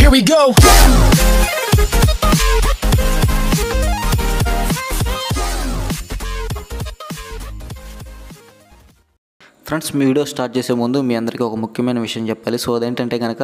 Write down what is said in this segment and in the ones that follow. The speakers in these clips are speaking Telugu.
Here we go. ఫ్రెండ్స్, మీ వీడియో స్టార్ట్ చేసే ముందు మీ అందరికీ ఒక ముఖ్యమైన విషయం చెప్పాలి. సో అదేంటంటే కనుక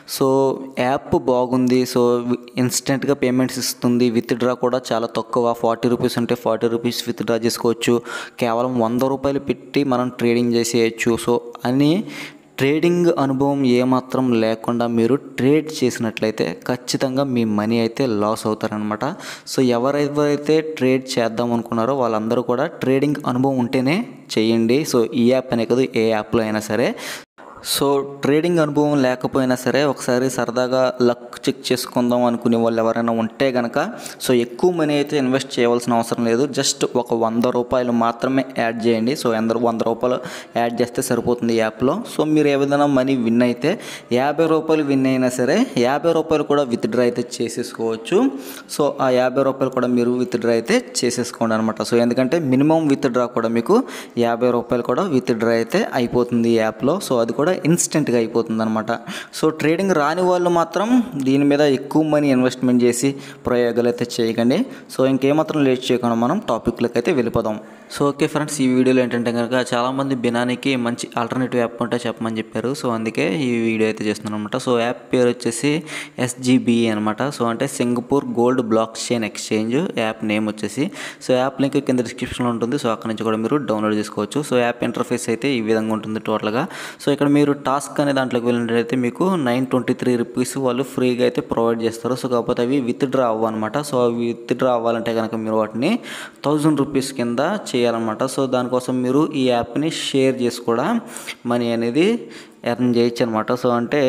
యాప్ బాగుంది, ఇన్స్టెంట్గా పేమెంట్స్ ఇస్తుంది, విత్డ్రా కూడా చాలా తక్కువ, 40 రూపీస్ ఉంటే 40 రూపీస్ విత్డ్రా చేసుకోవచ్చు, కేవలం 100 రూపాయలు పెట్టి మనం ట్రేడింగ్ చేసేయచ్చు. సో అని ట్రేడింగ్ అనుభవం ఏమాత్రం లేకుండా మీరు ట్రేడ్ చేసినట్లయితే ఖచ్చితంగా మీ మనీ అయితే లాస్ అవుతారనమాట. సో ఎవరెవరైతే ట్రేడ్ చేద్దాం అనుకున్నారో వాళ్ళందరూ కూడా ట్రేడింగ్ అనుభవం ఉంటేనే చేయండి. సో ఈ యాప్ అనే కాదు, ఏ యాప్లో అయినా సరే. సో ట్రేడింగ్ అనుభవం లేకపోయినా సరే ఒకసారి సరదాగా లక్ చెక్ చేసుకుందాం అనుకునే వాళ్ళు ఎవరైనా ఉంటే కనుక ఎక్కువ మనీ అయితే ఇన్వెస్ట్ చేయవలసిన అవసరం లేదు. జస్ట్ ఒక 100 రూపాయలు మాత్రమే యాడ్ చేయండి. సో 100 రూపాయలు యాడ్ చేస్తే సరిపోతుంది యాప్లో. సో మీరు ఏదైనా మనీ విన్ అయితే 50 రూపాయలు విన్ అయినా సరే 50 రూపాయలు కూడా విత్డ్రా అయితే చేసేసుకోవచ్చు. సో ఆ 50 రూపాయలు కూడా మీరు విత్డ్రా అయితే చేసేసుకోండి అనమాట. సో ఎందుకంటే మినిమం విత్డ్రా కూడా మీకు 50 రూపాయలు కూడా విత్డ్రా అయితే అయిపోతుంది ఈ యాప్లో. సో అది కూడా ఇన్స్టెంట్గా అయిపోతుంది అనమాట. సో ట్రేడింగ్ రాని వాళ్ళు మాత్రం దీని మీద ఎక్కువ మనీ ఇన్వెస్ట్మెంట్ చేసి ప్రయోగాలు అయితే చేయకండి. సో ఇంకేమాత్రం లేట్ చేయకుండా మనం టాపిక్లోకి అయితే వెళ్ళిపోదాం. సో ఓకే ఫ్రెండ్స్, ఈ వీడియోలో ఏంటంటే కనుక చాలామంది బినానీకి మంచి ఆల్టర్నేటివ్ యాప్ ఉంటే చెప్పమని చెప్పారు. సో అందుకే ఈ వీడియో అయితే చేస్తున్నాను అనమాట. సో యాప్ పేరు వచ్చేసి SGBE అనమాట. సో అంటే Singapore gold block chain exchange. App name వచ్చేసి యాప్ లింక్ కింద డిస్క్రిప్షన్లో ఉంటుంది. సో అక్కడ నుంచి కూడా మీరు డౌన్లోడ్ చేసుకోవచ్చు. సో యాప్ ఇంటర్ఫేస్ అయితే ఈ విధంగా ఉంటుంది టోటల్గా. సో ఇక్కడ మీరు టాస్క్ అనే దాంట్లోకి వెళ్ళినట్లయితే మీకు 923 రూపీస్ వాళ్ళు ఫ్రీగా అయితే ప్రొవైడ్ చేస్తారు. సో కాకపోతే అవి విత్డ్రా అవ్వనమాట. సో అవి విత్డ్రా అవ్వాలంటే కనుక మీరు వాటిని 1000 రూపీస్ కింద చేయాలన్నమాట. సో దానికోసం మీరు ఈ యాప్ని షేర్ చేసి కూడా మనీ అనేది ఎర్న్ చేయొచ్చు అనమాట. సో అంటే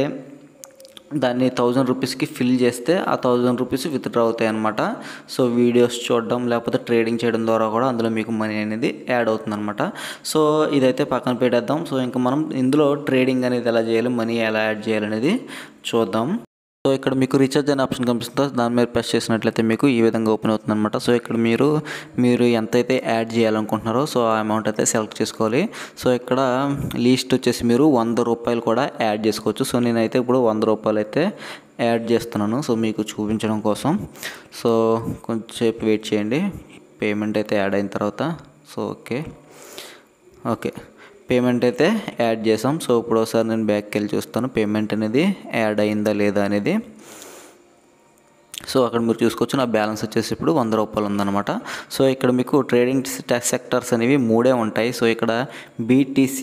దాన్ని 1000 రూపీస్కి ఫిల్ చేస్తే ఆ 1000 రూపీస్ విత్డ్రా అవుతాయి అనమాట. సో వీడియోస్ చూడడం లేకపోతే ట్రేడింగ్ చేయడం ద్వారా కూడా అందులో మీకు మనీ అనేది యాడ్ అవుతుంది అనమాట. సో ఇదైతే పక్కన పెట్టేద్దాం. సో ఇంకా మనం ఇందులో ట్రేడింగ్ అనేది ఎలా చేయాలి, మనీ ఎలా యాడ్ చేయాలనేది చూద్దాం. సో ఇక్కడ మీకు రీఛార్జ్ అనే ఆప్షన్ కనిపిస్తుందో దాని మీద ప్రెస్ చేసినట్లయితే మీకు ఈ విధంగా ఓపెన్ అవుతుంది అనమాట. సో ఇక్కడ మీరు ఎంతైతే యాడ్ చేయాలనుకుంటున్నారో సో ఆ అమౌంట్ అయితే సెలెక్ట్ చేసుకోవాలి. సో ఇక్కడ లీస్ట్ వచ్చేసి మీరు 100 రూపాయలు కూడా యాడ్ చేసుకోవచ్చు. సో నేనైతే ఇప్పుడు 100 రూపాయలు అయితే యాడ్ చేస్తున్నాను సో మీకు చూపించడం కోసం. సో కొంచెంసేపు వెయిట్ చేయండి, పేమెంట్ అయితే యాడ్ అయిన తర్వాత. సో ఓకే పేమెంట్ అయితే యాడ్ చేసాం. సో ఇప్పుడు ఒకసారి నేను బ్యాక్కి వెళ్ళి చూస్తాను పేమెంట్ అనేది యాడ్ అయిందా లేదా అనేది. సో అక్కడ మీరు చూసుకోవచ్చు నా బ్యాలెన్స్ వచ్చేసి ఇప్పుడు 100 రూపాయలు ఉందన్నమాట. సో ఇక్కడ మీకు ట్రేడింగ్ సెక్టర్స్ అనేవి 3 ఉంటాయి. సో ఇక్కడ BTC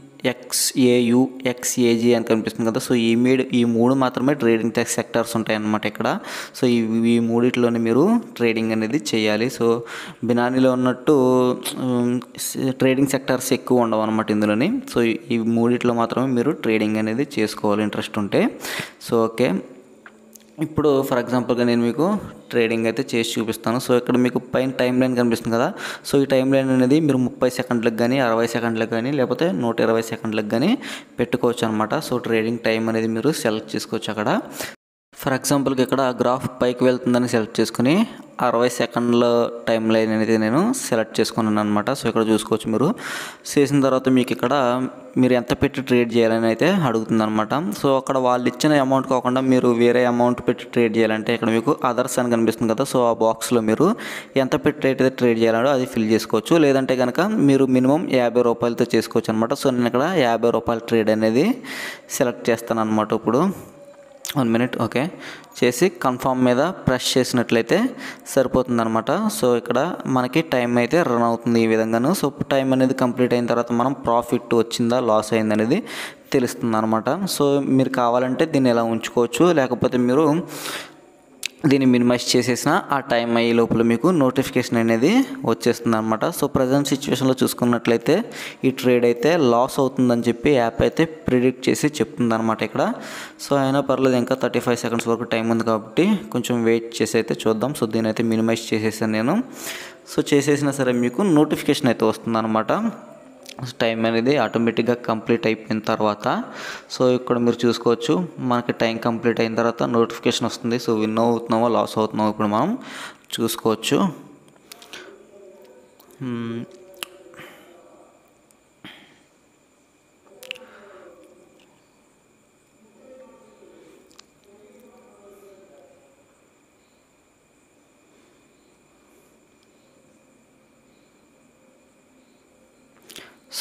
XAU XAG అని కనిపిస్తుంది కదా. సో ఈ మూడు మాత్రమే ట్రేడింగ్ సెక్టర్స్ ఉంటాయి అన్నమాట ఇక్కడ. సో ఈ మూడిట్లోనే మీరు ట్రేడింగ్ అనేది చేయాలి. సో బినానీలో ఉన్నట్టు ట్రేడింగ్ సెక్టర్స్ ఎక్కువ ఉండవు అనమాట ఇందులోని. సో ఈ మూడిట్లో మాత్రమే మీరు ట్రేడింగ్ అనేది చేసుకోవాలి ఇంట్రెస్ట్ ఉంటే. సో ఓకే, ఇప్పుడు ఫర్ ఎగ్జాంపుల్గా నేను మీకు ట్రేడింగ్ అయితే చేసి చూపిస్తాను. సో ఇక్కడ మీకు పైన టైం లైన్ కనిపిస్తుంది కదా. సో ఈ టైం లైన్ అనేది మీరు 30 సెకండ్లకు కానీ 60 సెకండ్లకు కానీ లేకపోతే 120 సెకండ్లకు కానీ పెట్టుకోవచ్చు అనమాట. సో ట్రేడింగ్ టైం అనేది మీరు సెలెక్ట్ చేసుకోవచ్చు అక్కడ. ఫర్ ఎగ్జాంపుల్కి ఇక్కడ గ్రాఫ్ పైకి వెళ్తుందని సెలెక్ట్ చేసుకుని 60 సెకండ్ల టైం లైన్ అనేది నేను సెలెక్ట్ చేసుకున్నాను అనమాట. సో ఇక్కడ చూసుకోవచ్చు మీరు. చేసిన తర్వాత మీకు ఇక్కడ మీరు ఎంత పెట్టి ట్రేడ్ చేయాలని అయితే అడుగుతుంది అనమాట. సో అక్కడ వాళ్ళు ఇచ్చిన అమౌంట్ కాకుండా మీరు వేరే అమౌంట్ పెట్టి ట్రేడ్ చేయాలంటే ఇక్కడ మీకు అదర్స్ అని కనిపిస్తుంది కదా. సో ఆ బాక్స్లో మీరు ఎంత పెట్టి అయితే ట్రేడ్ చేయాలో అది ఫిల్ చేసుకోవచ్చు. లేదంటే కనుక మీరు మినిమం 50 రూపాయలతో చేసుకోవచ్చు అనమాట. సో నేను ఇక్కడ 50 రూపాయల ట్రేడ్ అనేది సెలెక్ట్ చేస్తాను అనమాట. ఇప్పుడు 1 మినిట్ ఓకే చేసి కన్ఫర్మ్ మీద ప్రెస్ చేసినట్లయితే సరిపోతుంది అనమాట. సో ఇక్కడ మనకి టైం అయితే రన్ అవుతుంది ఈ విధంగాను. సో టైం అనేది కంప్లీట్ అయిన తర్వాత మనం ప్రాఫిట్ వచ్చిందా లాస్ అయింది అనేది తెలుస్తుంది అనమాట. సో మీరు కావాలంటే దీన్ని ఎలా ఉంచుకోవచ్చు, లేకపోతే మీరు దీన్ని మినిమైజ్ చేసేసిన ఆ టైం అయ్యే లోపల మీకు నోటిఫికేషన్ అనేది వచ్చేస్తుంది అనమాట. సో ప్రజెంట్ సిచ్యువేషన్లో చూసుకున్నట్లయితే ఈ ట్రేడ్ అయితే లాస్ అవుతుందని చెప్పి యాప్ అయితే ప్రిడిక్ట్ చేసి చెప్తుంది అనమాట ఇక్కడ. సో అయినా పర్లేదు, ఇంకా 35 సెకండ్స్ వరకు టైం ఉంది కాబట్టి కొంచెం వెయిట్ చేసి అయితే చూద్దాం. సో దీని అయితే మినిమైజ్ చేసేసాను నేను. సో చేసేసినా సరే మీకు నోటిఫికేషన్ అయితే వస్తుంది అనమాట. టైం అనేది ఆటోమేటిక్గా కంప్లీట్ అయిపోయిన తర్వాత సో ఇక్కడ మీరు చూసుకోవచ్చు మనకి టైం కంప్లీట్ అయిన తర్వాత నోటిఫికేషన్ వస్తుంది. సో విన్ అవుతున్నామో లాస్ అవుతున్నామో ఇప్పుడు మనం చూసుకోవచ్చు.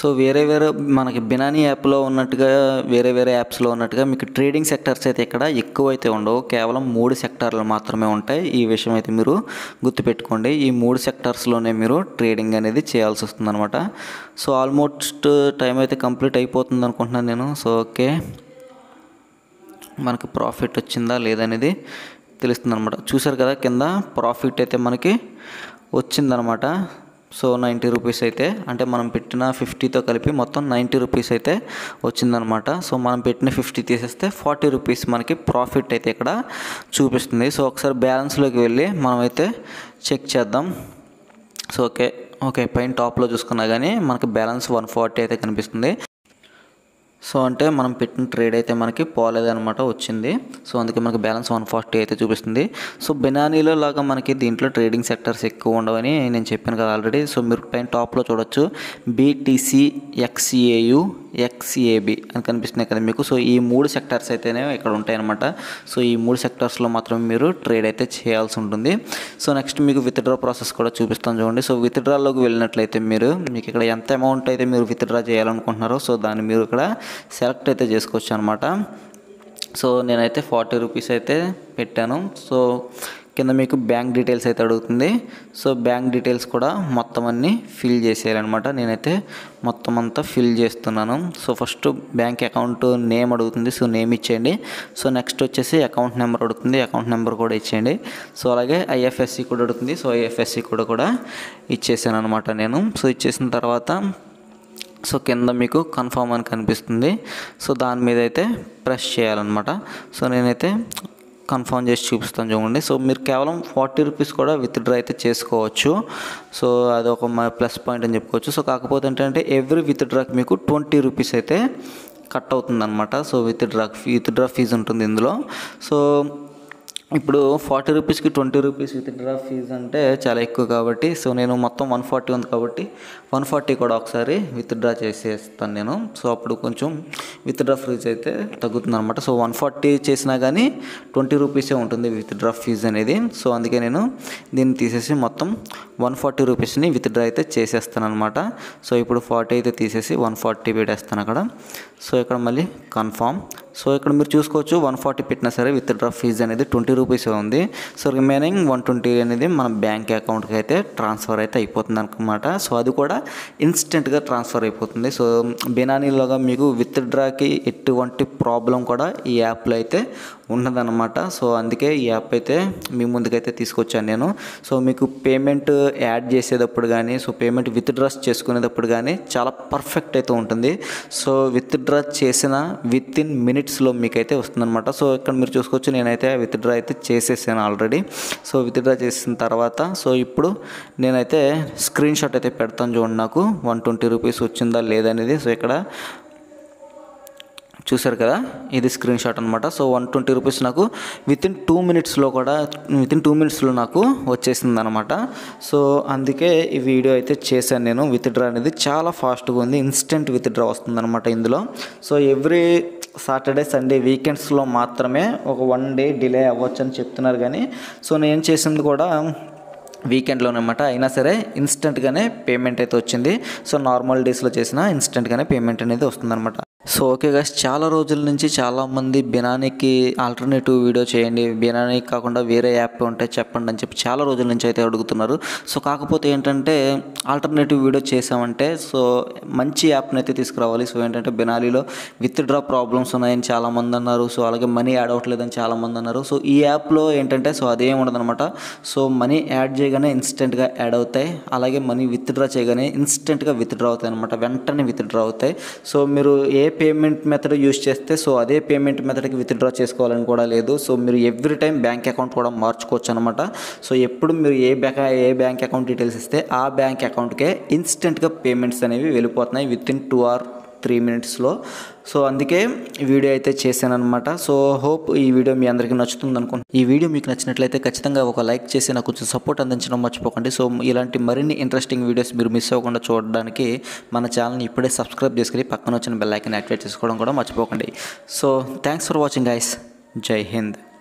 సో వేరే మనకి బినానీ యాప్లో ఉన్నట్టుగా వేరే యాప్స్లో ఉన్నట్టుగా మీకు ట్రేడింగ్ సెక్టర్స్ అయితే ఇక్కడ ఎక్కువ అయితే ఉండవు, కేవలం 3 సెక్టార్లు మాత్రమే ఉంటాయి. ఈ విషయం అయితే మీరు గుర్తుపెట్టుకోండి. ఈ 3 సెక్టార్స్లోనే మీరు ట్రేడింగ్ అనేది చేయాల్సి వస్తుంది అనమాట. సో ఆల్మోస్ట్ టైం అయితే కంప్లీట్ అయిపోతుంది అనుకుంటున్నాను నేను. సో ఓకే, మనకి ప్రాఫిట్ వచ్చిందా లేదనేది తెలుస్తుంది అనమాట. చూసారు కదా కింద ప్రాఫిట్ అయితే మనకి వచ్చిందనమాట. సో 90 రూపీస్ అయితే, అంటే మనం పెట్టిన 50తో కలిపి మొత్తం 90 రూపీస్ అయితే వచ్చిందనమాట. సో మనం పెట్టిన 50 తీసేస్తే 40 రూపీస్ మనకి ప్రాఫిట్ అయితే ఇక్కడ చూపిస్తుంది. సో ఒకసారి బ్యాలెన్స్లోకి వెళ్ళి మనమైతే చెక్ చేద్దాం. సో ఓకే పైన టాప్లో చూసుకున్నా కానీ మనకి బ్యాలెన్స్ 140 అయితే కనిపిస్తుంది. సో అంటే మనం పెట్టిన ట్రేడ్ అయితే మనకి పోలేదనమాట, వచ్చింది. సో అందుకే మనకి బ్యాలెన్స్ 140 అయితే చూపిస్తుంది. సో బినానీలో లాగా మనకి దీంట్లో ట్రేడింగ్ సెక్టర్స్ ఎక్కువ ఉండవని నేను చెప్పాను కదా ఆల్రెడీ. సో మీరు పైన టాప్లో చూడొచ్చు BTC, XAU, XAB అని కనిపిస్తున్నాయి కదా మీకు. సో ఈ 3 సెక్టార్స్ అయితేనే ఇక్కడ ఉంటాయన్నమాట. సో ఈ 3 సెక్టార్స్లో మాత్రమే మీరు ట్రేడ్ అయితే చేయాల్సి ఉంటుంది. సో నెక్స్ట్ మీకు విత్డ్రా ప్రాసెస్ కూడా చూపిస్తాను చూడండి. సో విత్డ్రాలోకి వెళ్ళినట్లయితే మీకు ఇక్కడ ఎంత అమౌంట్ అయితే మీరు విత్డ్రా చేయాలనుకుంటున్నారో సో దాన్ని మీరు ఇక్కడ సెలెక్ట్ అయితే చేసుకోవచ్చు అనమాట. సో నేనైతే 40 రూపీస్ అయితే పెట్టాను. సో కింద మీకు బ్యాంక్ డీటెయిల్స్ అయితే అడుగుతుంది. సో బ్యాంక్ డీటెయిల్స్ కూడా మొత్తం అన్నీ ఫిల్ చేసేయాలన్నమాట. నేనైతే మొత్తం అంతా ఫిల్ చేస్తున్నాను. So first bank account name అడుగుతుంది. సో నేమ్ ఇచ్చేయండి. సో నెక్స్ట్ వచ్చేసి అకౌంట్ నెంబర్ అడుగుతుంది. అకౌంట్ నెంబర్ కూడా ఇచ్చేయండి. సో అలాగే IFSC కూడా అడుగుతుంది. సో IFSC కూడా ఇచ్చేసాను అనమాట నేను. సో ఇచ్చేసిన తర్వాత సో కింద మీకు కన్ఫర్మ్ అని కనిపిస్తుంది. సో దాని మీద అయితే ప్రెస్ చేయాలన్నమాట. సో నేనైతే కన్ఫర్మ్ చేసి చూపిస్తాను చూడండి. సో మీరు కేవలం 40 రూపీస్ కూడా విత్డ్రా అయితే చేసుకోవచ్చు. సో అదొక ప్లస్ పాయింట్ అని చెప్పుకోవచ్చు. సో కాకపోతే ఏంటంటే ఎవ్రీ విత్డ్రాకి మీకు 20 రూపీస్ అయితే కట్ అవుతుందన్నమాట. సో విత్డ్రా ఫీజు ఉంటుంది ఇందులో. సో ఇప్పుడు 40 రూపీస్కి 20 రూపీస్ విత్డ్రా ఫీజు అంటే చాలా ఎక్కువ కాబట్టి సో నేను మొత్తం 140 ఉంది కాబట్టి 140 కూడా ఒకసారి విత్డ్రా చేసేస్తాను నేను. సో అప్పుడు కొంచెం విత్డ్రా ఫీజు అయితే తగ్గుతుంది అనమాట. సో 140 చేసినా కానీ 20 రూపీసే ఉంటుంది విత్డ్రా ఫీజు అనేది. సో అందుకే నేను దీన్ని తీసేసి మొత్తం 140 రూపీస్ని విత్డ్రా అయితే చేసేస్తాను అనమాట. సో ఇప్పుడు 40 అయితే తీసేసి 140 పెట్టేస్తాను అక్కడ. సో ఇక్కడ మళ్ళీ కన్ఫామ్. సో ఇక్కడ మీరు చూసుకోవచ్చు 140 పెట్టినా సరే విత్డ్రా ఫీజు అనేది 20 రూపీస్ ఉంది. సో రిమైనింగ్ 120 అనేది మన బ్యాంక్ అకౌంట్కి అయితే ట్రాన్స్ఫర్ అయితే అయిపోతుంది అనమాట. సో అది కూడా ఇన్స్టెంట్గా ట్రాన్స్ఫర్ అయిపోతుంది. సో బినానీలోగా మీకు విత్డ్రాకి ఎటువంటి ప్రాబ్లం కూడా ఈ యాప్లో అయితే ఉండదన్నమాట. సో అందుకే ఈ యాప్ అయితే మీ ముందుకైతే తీసుకొచ్చాను నేను. సో మీకు పేమెంట్ యాడ్ చేసేటప్పుడు కానీ సో పేమెంట్ విత్డ్రాస్ చేసుకునేటప్పుడు కానీ చాలా పర్ఫెక్ట్ అయితే ఉంటుంది. సో విత్డ్రా చేసిన వితిన్ మినిట్స్లో మీకైతే వస్తుందన్నమాట. సో ఇక్కడ మీరు చూసుకోవచ్చు నేనైతే విత్డ్రా అయితే చేసేసాను ఆల్రెడీ. సో విత్డ్రా చేసిన తర్వాత సో ఇప్పుడు నేనైతే స్క్రీన్ షాట్ అయితే పెడతాను చూడండి నాకు 120 రూపీస్ వచ్చిందా లేదనేది. సో ఇక్కడ చూసారు కదా ఇది స్క్రీన్ షాట్ అనమాట. సో 120 రూపీస్ నాకు వితిన్ 2 మినిట్స్లో నాకు వచ్చేసింది అనమాట. సో అందుకే ఈ వీడియో అయితే చేశాను నేను. విత్డ్రా అనేది చాలా ఫాస్ట్గా ఉంది, ఇన్స్టెంట్ విత్డ్రా వస్తుంది అనమాట ఇందులో. సో ఎవ్రీ సాటర్డే సండే వీకెండ్స్లో మాత్రమే ఒక 1 డే డిలే అవ్వచ్చు అని చెప్తున్నారు కానీ సో నేను చేసింది కూడా వీకెండ్లోనమాట. అయినా సరే ఇన్స్టెంట్గానే పేమెంట్ అయితే వచ్చింది. సో నార్మల్ డేస్లో చేసిన ఇన్స్టెంట్గానే పేమెంట్ అనేది వస్తుందన్నమాట. సో ఓకే గైస్, చాలా రోజుల నుంచి చాలామంది బినానీకి ఆల్టర్నేటివ్ వీడియో చేయండి, బినానీ కాకుండా వేరే యాప్ ఉంటే చెప్పండి అని చెప్పి చాలా రోజుల నుంచి అయితే అడుగుతున్నారు. సో కాకపోతే ఏంటంటే ఆల్టర్నేటివ్ వీడియో చేసామంటే సో మంచి యాప్ని అయితే తీసుకురావాలి. సో ఏంటంటే బినానీలో విత్డ్రా ప్రాబ్లమ్స్ ఉన్నాయని చాలామంది అన్నారు. సో అలాగే మనీ యాడ్ అవ్వట్లేదని చాలామంది అన్నారు. సో ఈ యాప్లో ఏంటంటే సో అదేం ఉండదన్నమాట. సో మనీ యాడ్ చేయగానే ఇన్స్టెంట్గా యాడ్ అవుతాయి, అలాగే మనీ విత్డ్రా చేయగానే ఇన్స్టెంట్గా విత్డ్రా అవుతాయి అనమాట, వెంటనే విత్డ్రా అవుతాయి. సో మీరు ఏ పేమెంట్ మెథడ్ యూజ్ చేస్తే సో అదే పేమెంట్ మెథడ్కి విత్డ్రా చేసుకోవాలని కూడా లేదు. సో మీరు ఎవ్రీ టైం బ్యాంక్ అకౌంట్ కూడా మార్చుకోవచ్చు అనమాట. సో ఎప్పుడు మీరు ఏ బ్యాంక్ అకౌంట్ డీటెయిల్స్ ఇస్తే ఆ బ్యాంక్ అకౌంట్కే ఇన్స్టెంట్గా పేమెంట్స్ అనేవి వెళ్ళిపోతున్నాయి వితిన్ 2 or 3 minutesలో. సో అందుకే వీడియో అయితే చేశాను అనమాట. సో హోప్ ఈ వీడియో మీ అందరికీ నచ్చుతుంది అనుకుంటున్నాను. ఈ వీడియో మీకు నచ్చినట్లయితే ఖచ్చితంగా ఒక లైక్ చేసి నాకు కొంచెం సపోర్ట్ అందించడం మర్చిపోకండి. సో ఇలాంటి మరిన్ని ఇంట్రెస్టింగ్ వీడియోస్ మీరు మిస్ అవ్వకుండా చూడడానికి మన ఛానల్ని ఇప్పుడే సబ్స్క్రైబ్ చేసుకుని పక్కన వచ్చిన బెల్ ఐకాన్ యాక్టివేట్ చేసుకోవడం కూడా మర్చిపోకండి. So thanks for watching guys. జై హింద్.